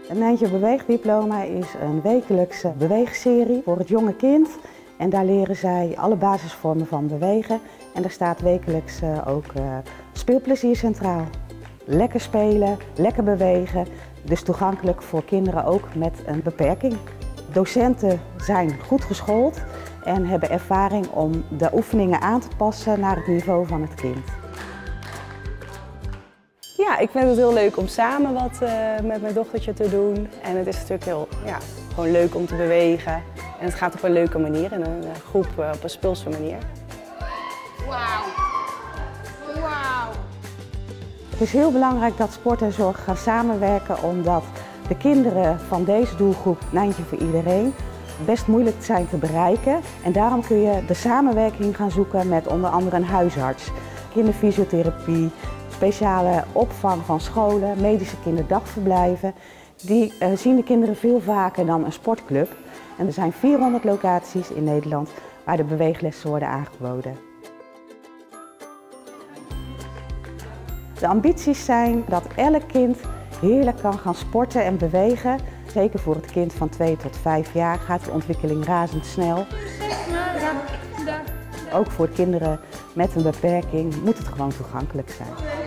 Het Nijntje Beweegdiploma is een wekelijkse beweegserie voor het jonge kind. En daar leren zij alle basisvormen van bewegen. En daar staat wekelijks ook speelplezier centraal. Lekker spelen, lekker bewegen. Dus toegankelijk voor kinderen ook met een beperking. Docenten zijn goed geschoold en hebben ervaring om de oefeningen aan te passen naar het niveau van het kind. Ja, ik vind het heel leuk om samen wat met mijn dochtertje te doen. En het is natuurlijk heel, gewoon leuk om te bewegen. En het gaat op een leuke manier, in een groep op een speelse manier. Wauw. Wauw. Het is heel belangrijk dat sport en zorg gaan samenwerken, omdat de kinderen van deze doelgroep Nijntje voor iedereen best moeilijk zijn te bereiken. En daarom kun je de samenwerking gaan zoeken met onder andere een huisarts, kinderfysiotherapie, speciale opvang van scholen, medische kinderdagverblijven. Die zien de kinderen veel vaker dan een sportclub. En er zijn 400 locaties in Nederland waar de beweeglessen worden aangeboden. De ambities zijn dat elk kind heerlijk kan gaan sporten en bewegen. Zeker voor het kind van 2 tot 5 jaar gaat de ontwikkeling razendsnel. Ook voor kinderen met een beperking moet het gewoon toegankelijk zijn.